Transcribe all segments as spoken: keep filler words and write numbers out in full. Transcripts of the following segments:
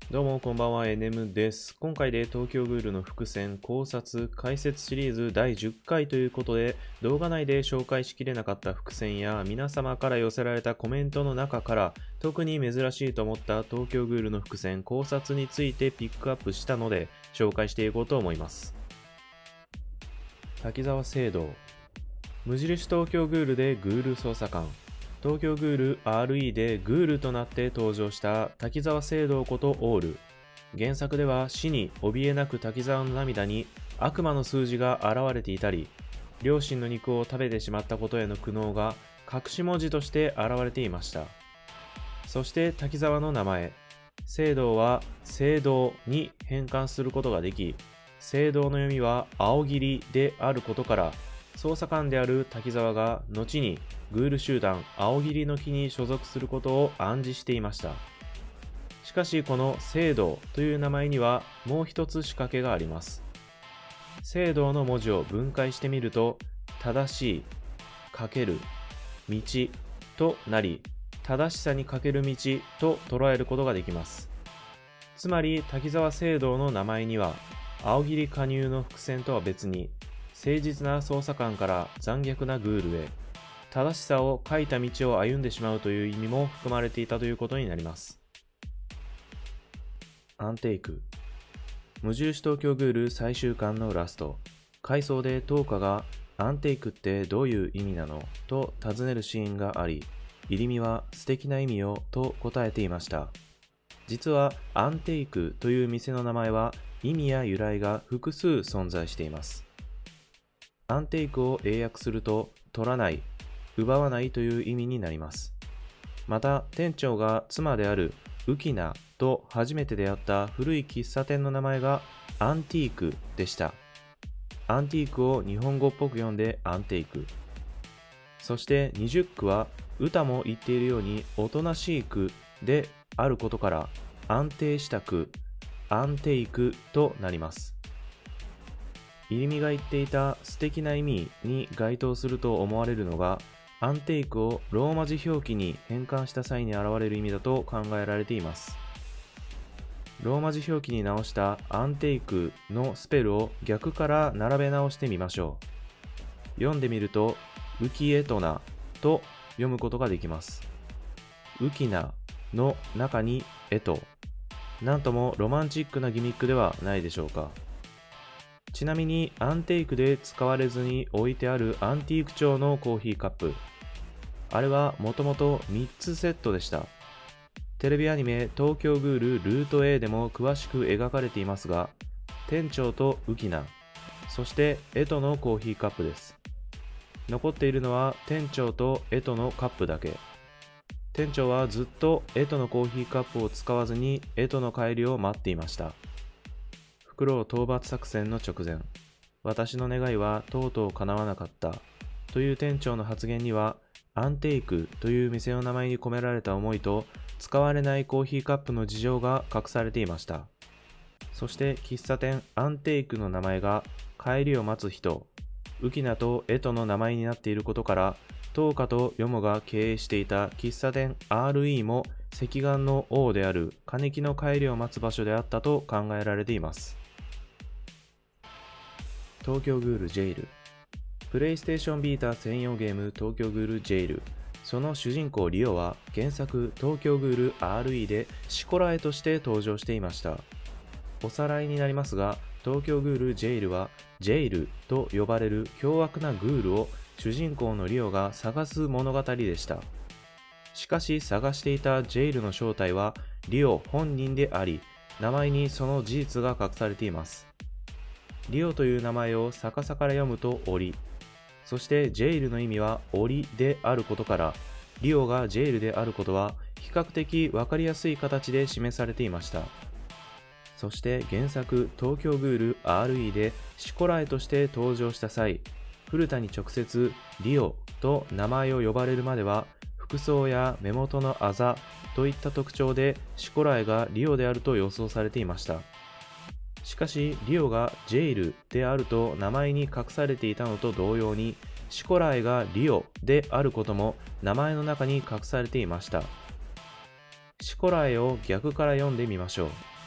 どうもこんばんは、エヌエム です。今回で東京グールの伏線考察解説シリーズだいじゅっかいということで、動画内で紹介しきれなかった伏線や皆様から寄せられたコメントの中から特に珍しいと思った東京グールの伏線考察についてピックアップしたので紹介していこうと思います。滝沢聖堂、無印東京グールでグール捜査官、東京グール アールイー でグールとなって登場した滝沢聖堂ことオール。原作では死に怯えなく滝沢の涙に悪魔の数字が現れていたり、両親の肉を食べてしまったことへの苦悩が隠し文字として現れていました。そして滝沢の名前、聖堂は聖堂に変換することができ、聖堂の読みは青霧であることから、捜査官である滝沢が後にグール集団青霧の木に所属することを暗示していました。しかしこの聖堂という名前にはもう一つ仕掛けがあります。聖堂の文字を分解してみると、正しい、かける、道となり、正しさにかける道と捉えることができます。つまり滝沢聖堂の名前には青霧加入の伏線とは別に、誠実な捜査官から残虐なグールへ、正しさを書いた道を歩んでしまうという意味も含まれていたということになります。アンテイク、無印東京グール最終巻のラスト、回想でトーカがアンテイクってどういう意味なのと尋ねるシーンがあり、入見は素敵な意味よと答えていました。実はアンテイクという店の名前は意味や由来が複数存在しています。アンテイクを英訳すると取らない、奪わないという意味になります。また店長が妻であるウキナと初めて出会った古い喫茶店の名前がアンティークでした。アンティークを日本語っぽく読んでアンテイク。そしてにじゅっくは歌も言っているようにおとなしい句であることから安定した句、アンテイクとなります。入見が言っていた素敵な意味に該当すると思われるのが、アンテイクをローマ字表記に変換した際に現れる意味だと考えられています。ローマ字表記に直したアンテイクのスペルを逆から並べ直してみましょう。読んでみると、ウキエトナと読むことができます。ウキナの中にエト。なんともロマンチックなギミックではないでしょうか。ちなみにアンテイクで使われずに置いてあるアンティーク調のコーヒーカップ。あれはもともとみっつセットでした。テレビアニメ東京グールルート A でも詳しく描かれていますが、店長とウキナ、そしてエトのコーヒーカップです。残っているのは店長とエトのカップだけ。店長はずっとエトのコーヒーカップを使わずにエトの帰りを待っていました。フクロウ討伐作戦の直前、私の願いはとうとう叶わなかったという店長の発言には、アンテイクという店の名前に込められた思いと使われないコーヒーカップの事情が隠されていました。そして喫茶店アンテイクの名前が帰りを待つ人、ウキナとエトの名前になっていることから、トーカとヨモが経営していた喫茶店 アールイー も赤岩の王である金木の帰りを待つ場所であったと考えられています。東京グールジェイル、プレイステーションビータ専用ゲーム東京グールジェイル。その主人公リオは原作東京グール アールイー でシコラエとして登場していました。おさらいになりますが、東京グールジェイルはジェイルと呼ばれる凶悪なグールを主人公のリオが探す物語でした。しかし探していたジェイルの正体はリオ本人であり、名前にその事実が隠されています。リオという名前を逆さから読むと檻、そしてジェイルの意味は檻であることから、リオがジェイルであることは比較的分かりやすい形で示されていました。そして原作東京グール アールイー でシコラエとして登場した際、古田に直接リオと名前を呼ばれるまでは服装や目元のあざといった特徴でシコラエがリオであると予想されていました。しかしリオがジェイルであると名前に隠されていたのと同様に、シコラエがリオであることも名前の中に隠されていました。シコラエを逆から読んでみましょう。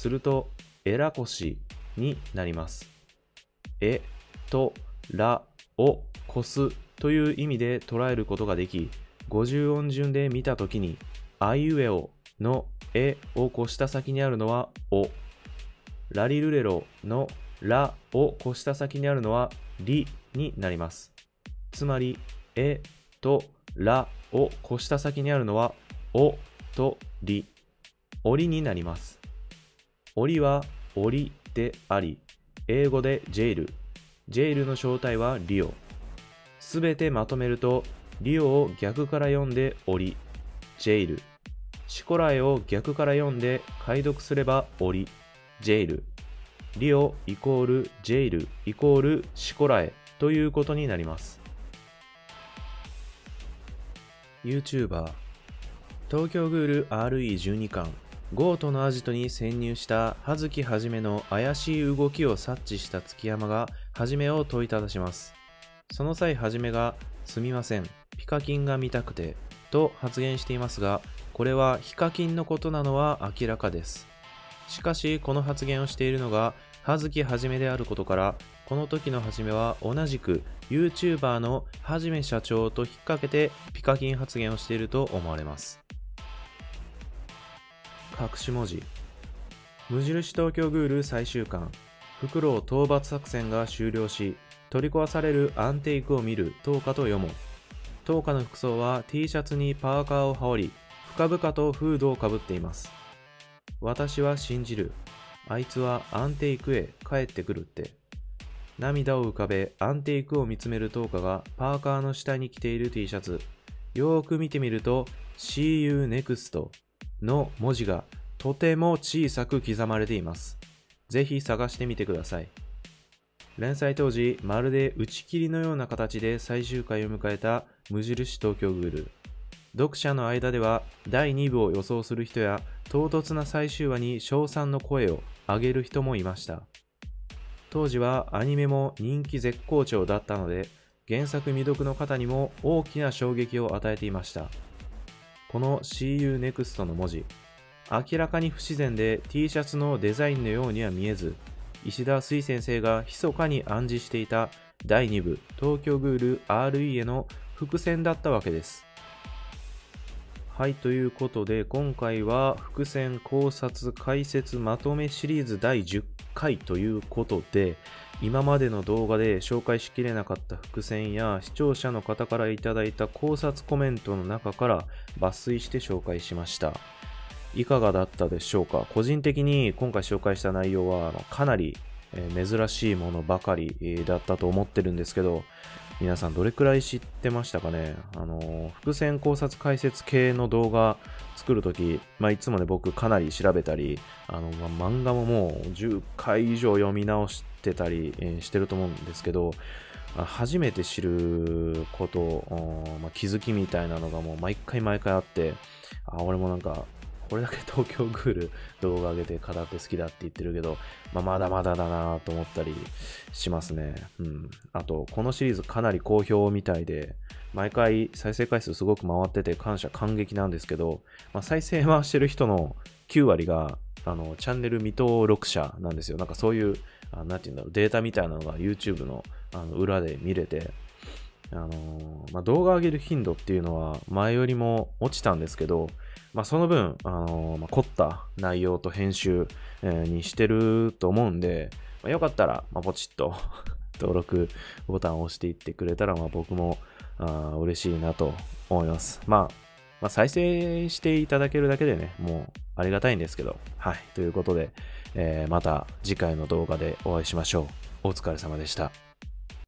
すると、えらこしになります。えとらを越すという意味で捉えることができ、ごじゅう音順で見たときに、あいうえおのえを越した先にあるのはお、ラリルレロのラを越した先にあるのはリになります。つまり、えとらを越した先にあるのはおとり、おりになります。おりはおりであり、英語でジェイル、ジェイルの正体はリオ。すべてまとめると、リオを逆から読んでおり、ジェイル。シコラエを逆から読んで解読すればおり、ジェイル。リオイコールジェイルイコールシコラエということになります。YouTuber 東京グール アールイーじゅうに 巻ゴートのアジトに潜入した葉月はじめの怪しい動きを察知した月山がはじめを問いただします。その際はじめがすみません、ピカキンが見たくてと発言していますが、これはヒカキンのことなのは明らかです。しかしこの発言をしているのが葉月はじめであることから、この時のはじめは同じく YouTuber のはじめ社長と引っ掛けてピカキン発言をしていると思われます。隠し文字。無印東京グール最終巻、フクロウ討伐作戦が終了し、取り壊されるアンテイクを見るトウカと読もう。トウカの服装は T シャツにパーカーを羽織り、深々とフードをかぶっています。私は信じる。あいつはアンテイクへ帰ってくるって。涙を浮かべアンテイクを見つめるトウカがパーカーの下に着ている T シャツ。よーく見てみると See you next の文字がとても小さく刻まれています。ぜひ探してみてください。連載当時、まるで打ち切りのような形で最終回を迎えた無印東京グール。読者の間ではだいに部を予想する人や唐突な最終話に称賛の声を上げる人もいました。当時はアニメも人気絶好調だったので、原作未読の方にも大きな衝撃を与えていました。この See you next の文字、明らかに不自然で T シャツのデザインのようには見えず、石田水先生が密かに暗示していただいに部東京グール アールイー への伏線だったわけです。はい、ということで今回は伏線考察解説まとめシリーズだいじゅっかいということで、今までの動画で紹介しきれなかった伏線や視聴者の方からいただいた考察コメントの中から抜粋して紹介しました。いかがだったでしょうか。個人的に今回紹介した内容はかなり珍しいものばかりだったと思ってるんですけど、皆さんどれくらい知ってましたかね。あの伏線考察解説系の動画作るとき、まあ、いつもね僕かなり調べたり、あの、まあ、漫画ももうじゅっかい以上読み直してたり、えー、してると思うんですけど、初めて知ること、まあ、気づきみたいなのがもう毎回毎回あって、あ俺もなんかこれだけ東京グール動画上げて語って好きだって言ってるけど、まあ、まだまだだなと思ったりしますね。うん。あと、このシリーズかなり好評みたいで、毎回再生回数すごく回ってて感謝感激なんですけど、まあ、再生回してる人のきゅうわりが、あの、チャンネル未登録者なんですよ。なんかそういう、あなんていうんだろう、データみたいなのが YouTube の、あの裏で見れて、あのーまあ、動画上げる頻度っていうのは前よりも落ちたんですけど、まあ、その分、あのーまあ、凝った内容と編集、えー、にしてると思うんで、まあ、よかったら、まあ、ポチッと登録ボタンを押していってくれたら、まあ、僕もあ嬉しいなと思います。まあ、まあ、再生していただけるだけでね、もうありがたいんですけど、はい。ということで、えー、また次回の動画でお会いしましょう。お疲れ様でした。